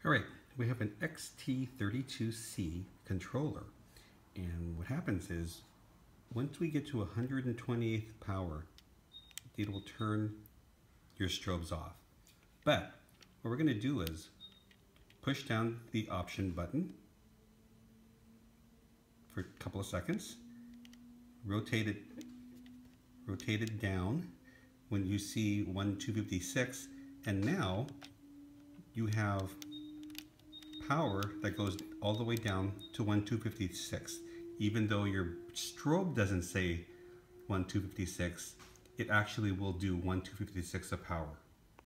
All right, we have an XT32C controller, and what happens is once we get to 128th power, it will turn your strobes off. But what we're going to do is push down the option button for a couple of seconds, rotate it down when you see 256, and now you have power that goes all the way down to 256. Even though your strobe doesn't say 256, it actually will do 256 of power.